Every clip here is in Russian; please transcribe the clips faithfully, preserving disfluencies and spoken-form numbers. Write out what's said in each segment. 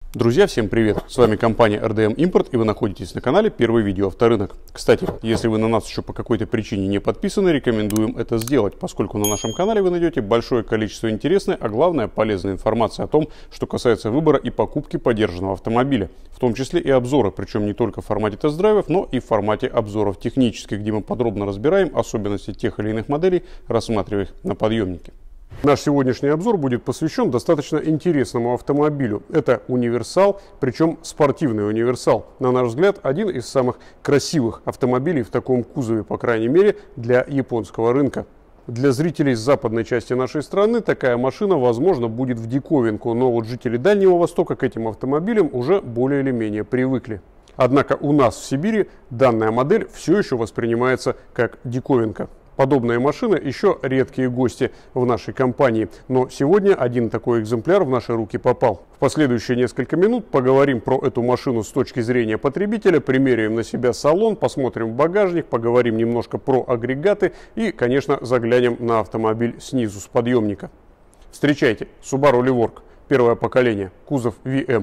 Друзья, всем привет! С вами компания эр дэ эм Import, и вы находитесь на канале Первый видео авторынок. Кстати, если вы на нас еще по какой-то причине не подписаны, рекомендуем это сделать, поскольку на нашем канале вы найдете большое количество интересной, а главное полезной информации о том, что касается выбора и покупки подержанного автомобиля, в том числе и обзоры, причем не только в формате тест-драйвов, но и в формате обзоров технических, где мы подробно разбираем особенности тех или иных моделей, рассматривая их на подъемнике. Наш сегодняшний обзор будет посвящен достаточно интересному автомобилю. Это универсал, причем спортивный универсал. На наш взгляд, один из самых красивых автомобилей в таком кузове, по крайней мере, для японского рынка. Для зрителей с западной части нашей страны такая машина, возможно, будет в диковинку, но вот жители Дальнего Востока к этим автомобилям уже более или менее привыкли. Однако у нас в Сибири данная модель все еще воспринимается как диковинка. Подобная машина еще редкие гости в нашей компании, но сегодня один такой экземпляр в наши руки попал. В последующие несколько минут поговорим про эту машину с точки зрения потребителя, примеряем на себя салон, посмотрим в багажник, поговорим немножко про агрегаты и, конечно, заглянем на автомобиль снизу с подъемника. Встречайте, Subaru Levorg, первое поколение, кузов ви эм.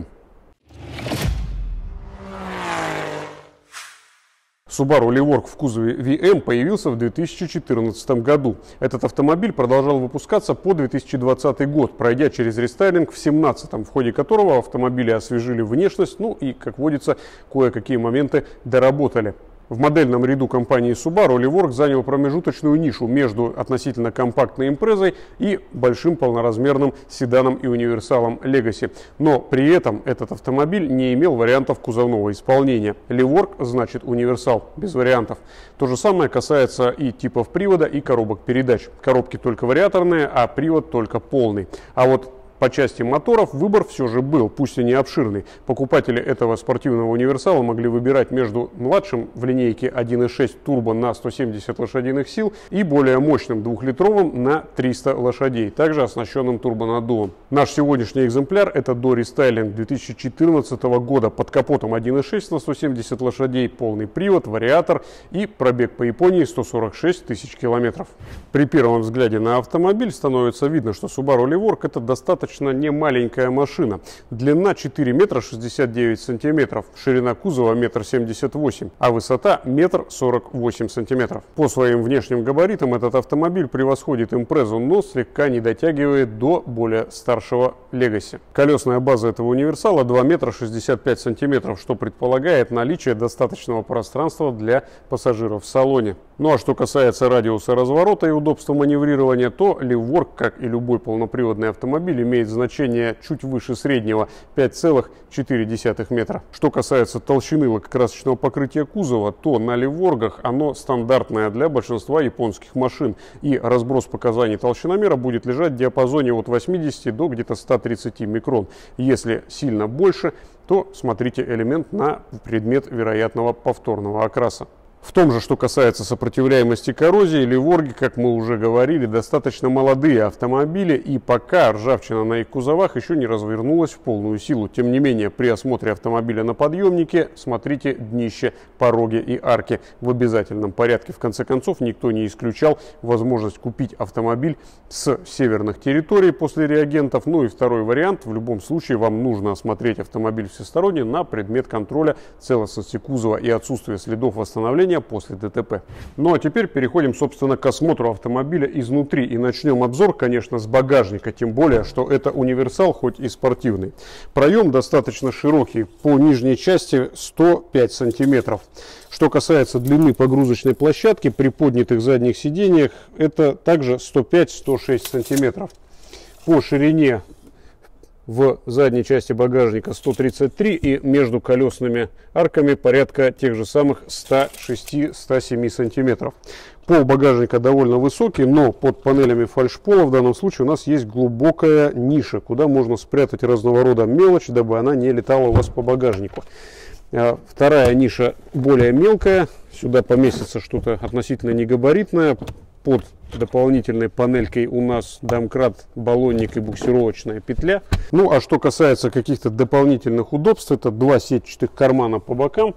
Subaru Levorg в кузове ви эм появился в две тысячи четырнадцатом году. Этот автомобиль продолжал выпускаться по две тысячи двадцатый год, пройдя через рестайлинг в две тысячи семнадцатом, в ходе которого автомобили освежили внешность, ну и, как водится, кое-какие моменты доработали. В модельном ряду компании Subaru Levorg занял промежуточную нишу между относительно компактной импрезой и большим полноразмерным седаном и универсалом Legacy. Но при этом этот автомобиль не имел вариантов кузовного исполнения. Levorg значит универсал, без вариантов. То же самое касается и типов привода, и коробок передач. Коробки только вариаторные, а привод только полный. А вот по части моторов выбор все же был, пусть и не обширный. Покупатели этого спортивного универсала могли выбирать между младшим в линейке один и шесть турбо на сто семьдесят лошадиных сил и более мощным двухлитровым на триста лошадей, также оснащенным турбонаддувом. Наш сегодняшний экземпляр — это дорестайлинг две тысячи четырнадцатого года, под капотом один и шесть на сто семьдесят лошадей, полный привод, вариатор и пробег по Японии сто сорок шесть тысяч километров. При первом взгляде на автомобиль становится видно, что Subaru Levorg — это достаточно не маленькая машина. Длина четыре метра шестьдесят девять сантиметров, ширина кузова метр семьдесят восемь, а высота метр сорок восемь сантиметров. По своим внешним габаритам этот автомобиль превосходит импрезу, но слегка не дотягивает до более старшего Legacy. Колесная база этого универсала два метра шестьдесят пять сантиметров, что предполагает наличие достаточного пространства для пассажиров в салоне. Ну а что касается радиуса разворота и удобства маневрирования, то Levorg, как и любой полноприводный автомобиль, имеет значение чуть выше среднего — пять целых четыре десятых метра. Что касается толщины лакокрасочного покрытия кузова, то на Levorg'ах оно стандартное для большинства японских машин, и разброс показаний толщиномера будет лежать в диапазоне от восьмидесяти до где-то ста тридцати микрон. Если сильно больше, то смотрите элемент на предмет вероятного повторного окраса. В том же, что касается сопротивляемости коррозии, Levorg, как мы уже говорили, достаточно молодые автомобили, и пока ржавчина на их кузовах еще не развернулась в полную силу. Тем не менее, при осмотре автомобиля на подъемнике смотрите днище, пороги и арки в обязательном порядке. В конце концов, никто не исключал возможность купить автомобиль с северных территорий после реагентов. Ну и второй вариант: в любом случае вам нужно осмотреть автомобиль всесторонне на предмет контроля целостности кузова и отсутствия следов восстановления после ДТП. Ну а теперь переходим, собственно, к осмотру автомобиля изнутри, и начнем обзор, конечно, с багажника, тем более, что это универсал, хоть и спортивный. Проем достаточно широкий, по нижней части сто пять сантиметров. Что касается длины погрузочной площадки, при поднятых задних сиденьях это также сто пять — сто шесть сантиметров. По ширине в задней части багажника сто тридцать три, и между колесными арками порядка тех же самых ста шести — ста семи сантиметров. Пол багажника довольно высокий, но под панелями фальшпола в данном случае у нас есть глубокая ниша, куда можно спрятать разного рода мелочь, дабы она не летала у вас по багажнику. Вторая ниша более мелкая, сюда поместится что-то относительно негабаритное. Под дополнительной панелькой у нас домкрат, баллонник и буксировочная петля. Ну а что касается каких-то дополнительных удобств, это два сетчатых кармана по бокам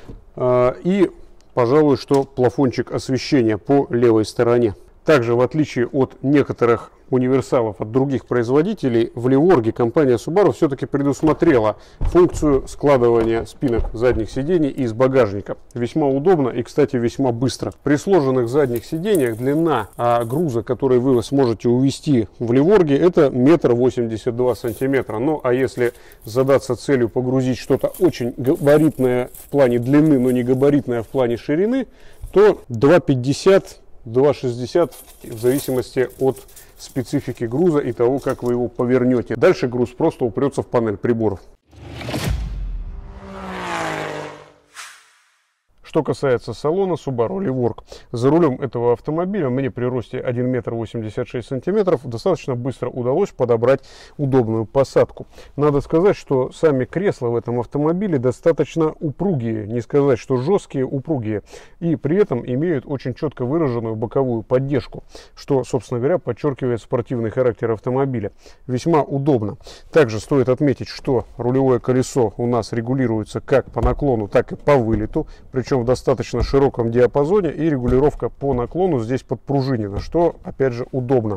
и, пожалуй, что плафончик освещения по левой стороне. Также, в отличие от некоторых универсалов от других производителей, в Ливорге компания Subaru все-таки предусмотрела функцию складывания спинок задних сидений из багажника. Весьма удобно и, кстати, весьма быстро. При сложенных задних сидениях длина а, груза, который вы сможете увезти в Ливорге, это метр восемьдесят два сантиметра. Ну, а если задаться целью погрузить что-то очень габаритное в плане длины, но не габаритное в плане ширины, то два пятьдесят — два шестьдесят в зависимости от специфики груза и того, как вы его повернете. Дальше груз просто упрется в панель приборов. Что касается салона Subaru Livorg, за рулем этого автомобиля мне при росте один метр восемьдесят шесть сантиметров достаточно быстро удалось подобрать удобную посадку. Надо сказать, что сами кресла в этом автомобиле достаточно упругие, не сказать, что жесткие, упругие, и при этом имеют очень четко выраженную боковую поддержку, что, собственно говоря, подчеркивает спортивный характер автомобиля. Весьма удобно. Также стоит отметить, что рулевое колесо у нас регулируется как по наклону, так и по вылету, причем в достаточно широком диапазоне, и регулировка по наклону здесь подпружинена, что опять же удобно.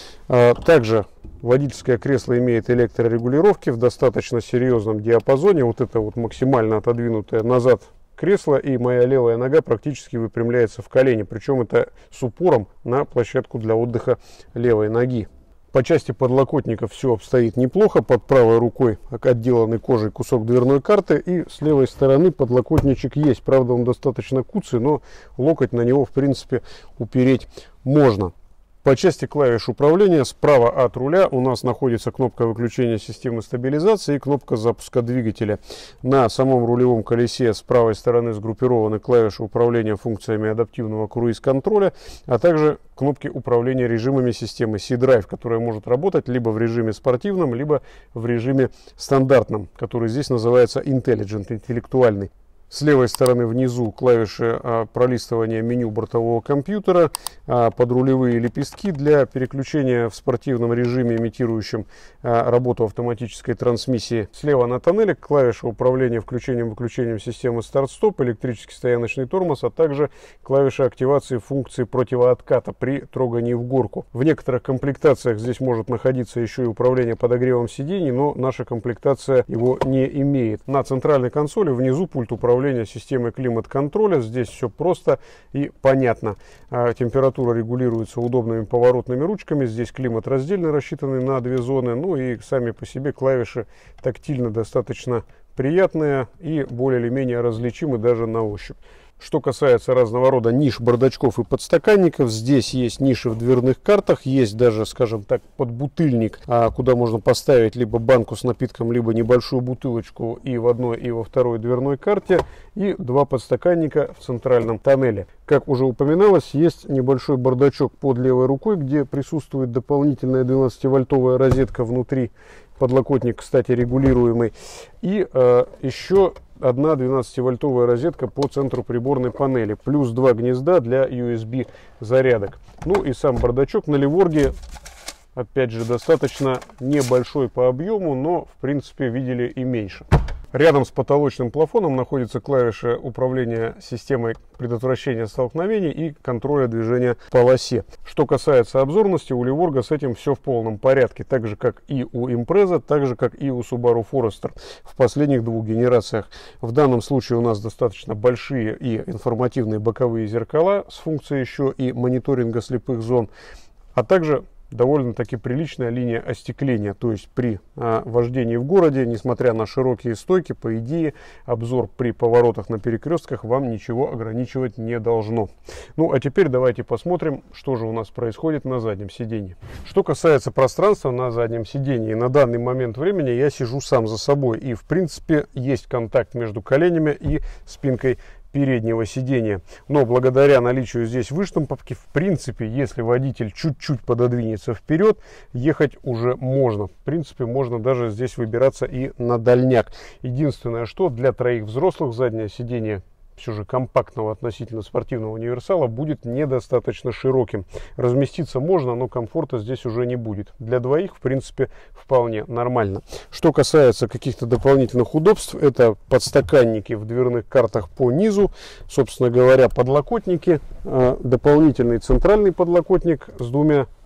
Также водительское кресло имеет электрорегулировки в достаточно серьезном диапазоне. Вот это вот максимально отодвинутое назад кресло, и моя левая нога практически выпрямляется в колени, причем это с упором на площадку для отдыха левой ноги. По части подлокотников все обстоит неплохо. Под правой рукой отделанный кожей кусок дверной карты, и с левой стороны подлокотничек есть. Правда, он достаточно куцый, но локоть на него в принципе упереть можно. По части клавиш управления, справа от руля у нас находится кнопка выключения системы стабилизации и кнопка запуска двигателя. На самом рулевом колесе с правой стороны сгруппированы клавиши управления функциями адаптивного круиз-контроля, а также кнопки управления режимами системы C-Drive, которая может работать либо в режиме спортивном, либо в режиме стандартном, который здесь называется Intelligent, интеллектуальный. С левой стороны внизу клавиши а, пролистывания меню бортового компьютера, а, подрулевые лепестки для переключения в спортивном режиме, имитирующем а, работу автоматической трансмиссии. Слева на тоннеле клавиша управления включением-выключением системы старт-стоп, электрический стояночный тормоз, а также клавиша активации функции противоотката при трогании в горку. В некоторых комплектациях здесь может находиться еще и управление подогревом сидений, но наша комплектация его не имеет. На центральной консоли внизу пульт управления системой климат-контроля. Здесь все просто и понятно. Температура регулируется удобными поворотными ручками. Здесь климат раздельный, рассчитанный на две зоны. Ну и сами по себе клавиши тактильно достаточно приятные и более или менее различимы даже на ощупь. Что касается разного рода ниш, бардачков и подстаканников, здесь есть ниши в дверных картах, есть даже, скажем так, подбутыльник, куда можно поставить либо банку с напитком, либо небольшую бутылочку и в одной, и во второй дверной карте, и два подстаканника в центральном тоннеле. Как уже упоминалось, есть небольшой бардачок под левой рукой, где присутствует дополнительная двенадцативольтовая розетка внутри. Подлокотник, кстати, регулируемый. И э, еще одна двенадцативольтовая розетка по центру приборной панели. Плюс два гнезда для ю эс би зарядок. Ну и сам бардачок на Ливорге, опять же, достаточно небольшой по объему, но в принципе видели и меньше. Рядом с потолочным плафоном находится клавиша управления системой предотвращения столкновений и контроля движения по полосе. Что касается обзорности, у Ливорга с этим все в полном порядке. Так же, как и у Impreza, так же, как и у Subaru Forester в последних двух генерациях. В данном случае у нас достаточно большие и информативные боковые зеркала с функцией еще и мониторинга слепых зон, а также довольно-таки приличная линия остекления. То есть при а, вождении в городе, несмотря на широкие стойки, по идее, обзор при поворотах на перекрестках вам ничего ограничивать не должно. Ну, а теперь давайте посмотрим, что же у нас происходит на заднем сиденье. Что касается пространства на заднем сиденье, на данный момент времени я сижу сам за собой. И, в принципе, есть контакт между коленями и спинкой переднего сидения. Но благодаря наличию здесь выштамповки, в принципе, если водитель чуть-чуть пододвинется вперед, ехать уже можно. В принципе, можно даже здесь выбираться и на дальняк. Единственное, что для троих взрослых заднее сиденье все же компактного относительно спортивного универсала будет недостаточно широким. Разместиться можно, но комфорта здесь уже не будет. Для двоих, в принципе, вполне нормально. Что касается каких-то дополнительных удобств, это подстаканники в дверных картах по низу, собственно говоря, подлокотники, дополнительный центральный подлокотник с двумя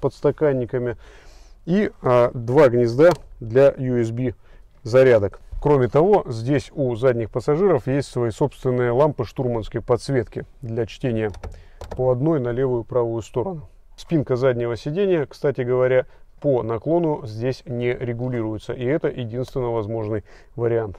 подстаканниками и а, два гнезда для ю эс би зарядок. Кроме того, здесь у задних пассажиров есть свои собственные лампы штурманской подсветки для чтения по одной на левую и правую сторону. Спинка заднего сидения, кстати говоря, по наклону здесь не регулируется, и это единственно возможный вариант.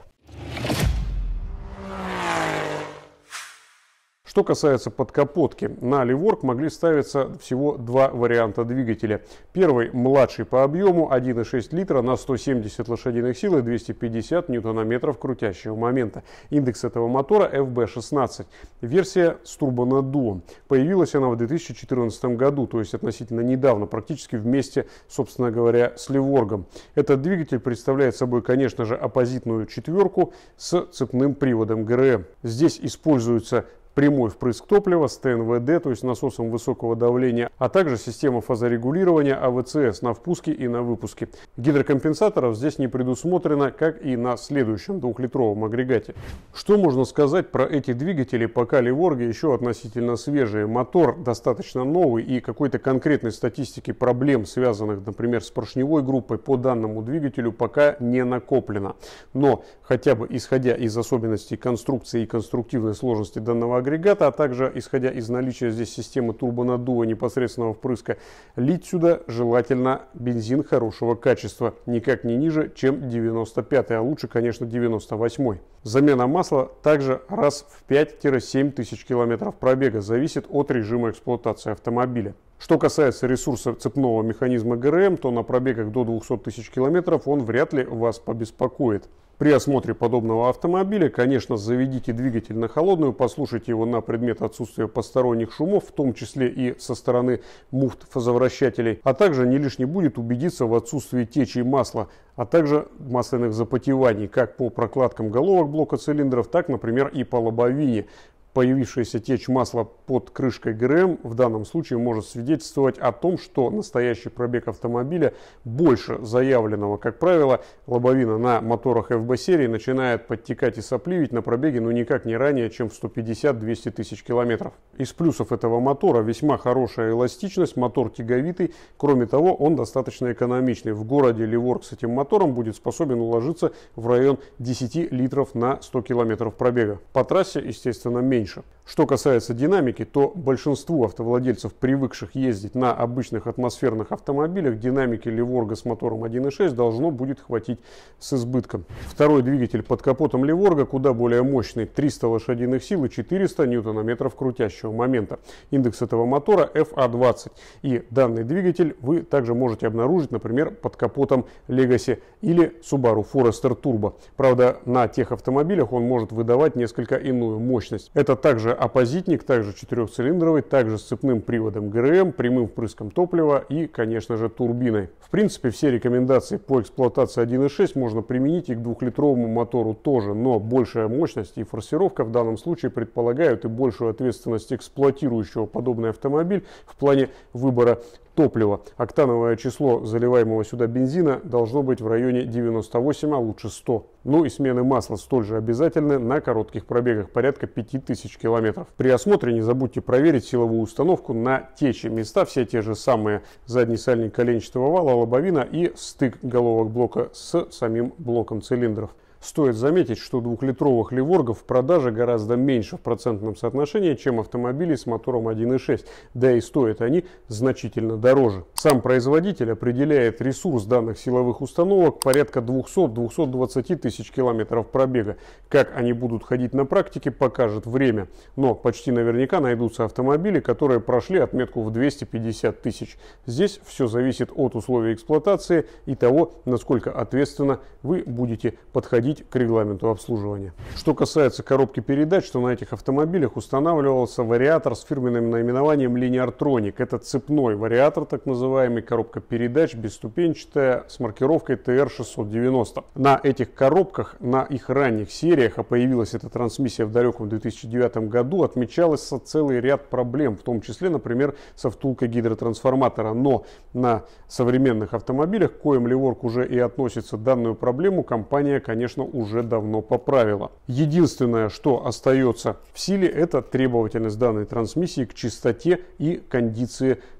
Что касается подкапотки, на Livorg могли ставиться всего два варианта двигателя. Первый младший по объему, один и шесть литра на сто семьдесят лошадиных сил и двести пятьдесят ньютонометров крутящего момента. Индекс этого мотора эф би шестнадцать. Версия с турбонаддувом. Появилась она в две тысячи четырнадцатом году, то есть относительно недавно, практически вместе, собственно говоря, с Livorg. Этот двигатель представляет собой, конечно же, оппозитную четверку с цепным приводом гэ эр эм. Здесь используется прямой впрыск топлива с тэ эн вэ дэ, то есть насосом высокого давления, а также система фазорегулирования а вэ цэ эс на впуске и на выпуске. Гидрокомпенсаторов здесь не предусмотрено, как и на следующем двухлитровом агрегате. Что можно сказать про эти двигатели, пока Livorg еще относительно свежие? Мотор достаточно новый, и какой-то конкретной статистики проблем, связанных, например, с поршневой группой, по данному двигателю пока не накоплено. Но хотя бы исходя из особенностей конструкции и конструктивной сложности данного агрегата, агрегата, а также исходя из наличия здесь системы турбонаддува непосредственного впрыска, лить сюда желательно бензин хорошего качества, никак не ниже, чем девяносто пятый, а лучше, конечно, девяносто восьмой. Замена масла также раз в пять-семь тысяч километров пробега, зависит от режима эксплуатации автомобиля. Что касается ресурса цепного механизма гэ эр эм, то на пробегах до двухсот тысяч километров он вряд ли вас побеспокоит. При осмотре подобного автомобиля, конечно, заведите двигатель на холодную, послушайте его на предмет отсутствия посторонних шумов, в том числе и со стороны муфт фазовращателей, а также не лишне будет убедиться в отсутствии течи масла, а также масляных запотеваний, как по прокладкам головок блока цилиндров, так, например, и по лобовине. Появившаяся течь масла под крышкой гэ эр эм в данном случае может свидетельствовать о том, что настоящий пробег автомобиля больше заявленного. Как правило, лобовина на моторах эф бэ серии начинает подтекать и сопливить на пробеге, но никак не ранее, чем в сто пятьдесят — двести тысяч километров. Из плюсов этого мотора весьма хорошая эластичность, мотор тяговитый, кроме того, он достаточно экономичный. В городе Livorg с этим мотором будет способен уложиться в район десяти литров на сто километров пробега. По трассе, естественно, меньше. Что касается динамики, то большинству автовладельцев, привыкших ездить на обычных атмосферных автомобилях, динамики Livorg с мотором один и шесть должно будет хватить с избытком. Второй двигатель под капотом Livorg куда более мощный, триста лошадиных сил и четыреста ньютонометров крутящего момента. Индекс этого мотора эф а двадцать. И данный двигатель вы также можете обнаружить, например, под капотом Legacy или Subaru Forester Turbo. Правда, на тех автомобилях он может выдавать несколько иную мощность. Это также оппозитник, также четырехцилиндровый, также с цепным приводом гэ эр эм, прямым впрыском топлива и, конечно же, турбиной. В принципе, все рекомендации по эксплуатации один и шесть можно применить и к двухлитровому мотору тоже, но большая мощность и форсировка в данном случае предполагают и большую ответственность эксплуатирующего подобный автомобиль в плане выбора топлива. Октановое число заливаемого сюда бензина должно быть в районе девяноста восьми, а лучше ста. Ну и смены масла столь же обязательны на коротких пробегах, порядка пяти тысяч километров. При осмотре не забудьте проверить силовую установку на те же места, все те же самые: задний сальник коленчатого вала, лобовина и стык головок блока с самим блоком цилиндров. Стоит заметить, что двухлитровых Livorg в продаже гораздо меньше в процентном соотношении, чем автомобили с мотором один и шесть, да и стоят они значительно дороже. Сам производитель определяет ресурс данных силовых установок порядка двухсот — двухсот двадцати тысяч километров пробега. Как они будут ходить на практике, покажет время, но почти наверняка найдутся автомобили, которые прошли отметку в двести пятьдесят тысяч. Здесь все зависит от условий эксплуатации и того, насколько ответственно вы будете подходить к регламенту обслуживания. Что касается коробки передач, то на этих автомобилях устанавливался вариатор с фирменным наименованием Lineartronic. Это цепной вариатор, так называемый, коробка передач бесступенчатая с маркировкой тэ эр шестьсот девяносто. На этих коробках, на их ранних сериях, а появилась эта трансмиссия в далеком две тысячи девятом году, отмечался целый ряд проблем, в том числе, например, со втулкой гидротрансформатора. Но на современных автомобилях, к коим Livorg уже и относится, данную проблему компания, конечно, уже давно поправила. Единственное, что остается в силе, это требовательность данной трансмиссии к чистоте и кондиции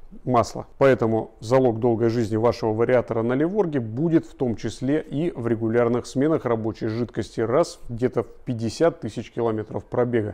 масла. Поэтому залог долгой жизни вашего вариатора на Ливорге будет в том числе и в регулярных сменах рабочей жидкости раз где-то в пятьдесят тысяч километров пробега.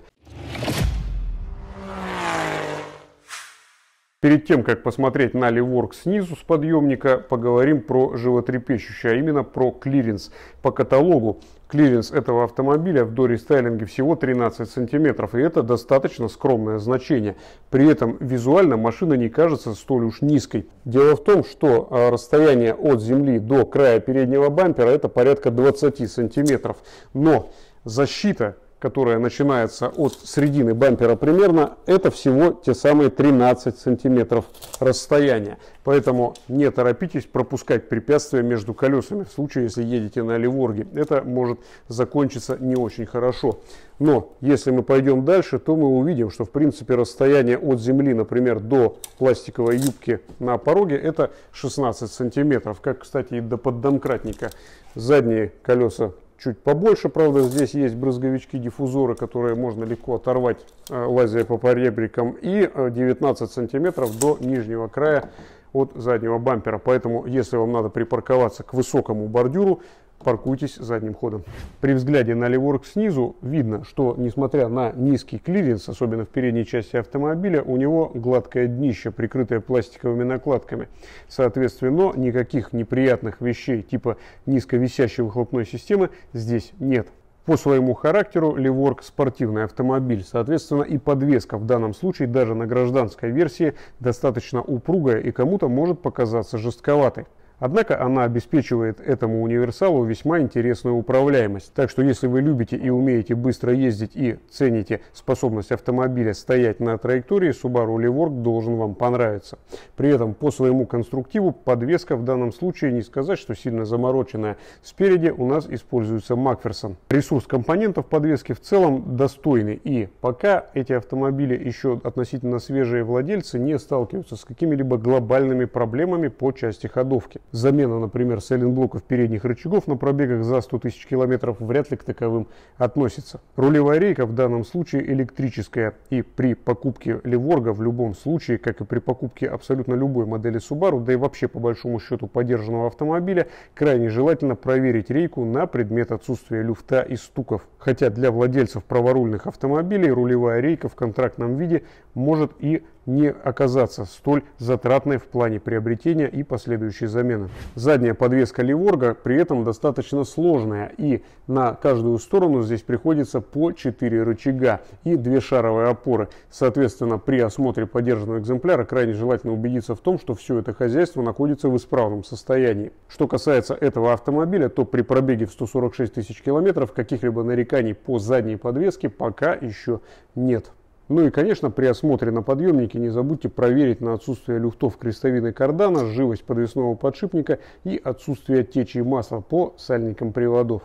Перед тем, как посмотреть на Ливорг снизу с подъемника, поговорим про животрепещущее, а именно про клиренс. По каталогу клиренс этого автомобиля в дорестайлинге всего тринадцать сантиметров, и это достаточно скромное значение. При этом визуально машина не кажется столь уж низкой. Дело в том, что расстояние от земли до края переднего бампера это порядка двадцати сантиметров, но защита, которая начинается от середины бампера примерно, это всего те самые тринадцать сантиметров расстояния. Поэтому не торопитесь пропускать препятствия между колесами в случае, если едете на Ливорге. Это может закончиться не очень хорошо. Но если мы пойдем дальше, то мы увидим, что в принципе расстояние от земли, например, до пластиковой юбки на пороге это шестнадцать сантиметров. Как, кстати, и до поддомкратника. Задние колеса чуть побольше, правда, здесь есть брызговички-диффузоры, которые можно легко оторвать, лазя по поребрикам, и девятнадцать сантиметров до нижнего края от заднего бампера. Поэтому, если вам надо припарковаться к высокому бордюру, паркуйтесь задним ходом. При взгляде на Ливорг снизу видно, что несмотря на низкий клиренс, особенно в передней части автомобиля, у него гладкое днище, прикрытое пластиковыми накладками. Соответственно, никаких неприятных вещей типа низковисящей выхлопной системы здесь нет. По своему характеру Ливорг спортивный автомобиль, соответственно и подвеска в данном случае даже на гражданской версии достаточно упругая и кому-то может показаться жестковатой. Однако она обеспечивает этому универсалу весьма интересную управляемость. Так что если вы любите и умеете быстро ездить и цените способность автомобиля стоять на траектории, Subaru Ливорг должен вам понравиться. При этом по своему конструктиву подвеска в данном случае не сказать, что сильно замороченная. Спереди у нас используется Макферсон. Ресурс компонентов подвески в целом достойный. И пока эти автомобили еще относительно свежие владельцы не сталкиваются с какими-либо глобальными проблемами по части ходовки. Замена, например, сайлентблоков передних рычагов на пробегах за сто тысяч километров вряд ли к таковым относится. Рулевая рейка в данном случае электрическая, и при покупке Ливорга в любом случае, как и при покупке абсолютно любой модели Subaru, да и вообще по большому счету подержанного автомобиля, крайне желательно проверить рейку на предмет отсутствия люфта и стуков. Хотя для владельцев праворульных автомобилей рулевая рейка в контрактном виде может и не оказаться столь затратной в плане приобретения и последующей замены. Задняя подвеска Ливорга при этом достаточно сложная, и на каждую сторону здесь приходится по четыре рычага и две шаровые опоры. Соответственно, при осмотре подержанного экземпляра крайне желательно убедиться в том, что все это хозяйство находится в исправном состоянии. Что касается этого автомобиля, то при пробеге в сто сорок шесть тысяч километров каких-либо нареканий по задней подвеске пока еще нет. Ну и, конечно, при осмотре на подъемнике не забудьте проверить на отсутствие люфтов крестовины кардана, живость подвесного подшипника и отсутствие течи масла по сальникам приводов.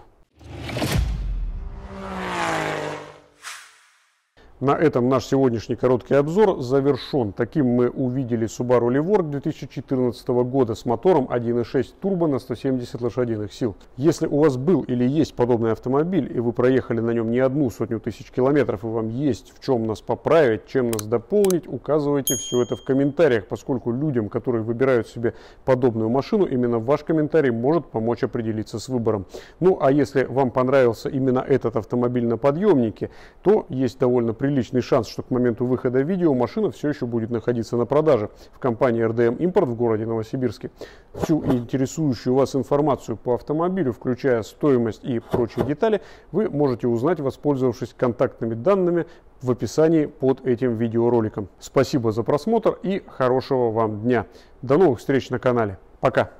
На этом наш сегодняшний короткий обзор завершен. Таким мы увидели Subaru Ливорг две тысячи четырнадцатого года с мотором один и шесть турбо на сто семьдесят лошадиных сил. Если у вас был или есть подобный автомобиль, и вы проехали на нем не одну сотню тысяч километров, и вам есть в чем нас поправить, чем нас дополнить, указывайте все это в комментариях, поскольку людям, которые выбирают себе подобную машину, именно ваш комментарий может помочь определиться с выбором. Ну а если вам понравился именно этот автомобиль на подъемнике, то есть довольно приличный Приличный шанс, что к моменту выхода видео машина все еще будет находиться на продаже в компании эр дэ эм Импорт в городе Новосибирске. Всю интересующую вас информацию по автомобилю, включая стоимость и прочие детали, вы можете узнать, воспользовавшись контактными данными в описании под этим видеороликом. Спасибо за просмотр и хорошего вам дня. До новых встреч на канале. Пока!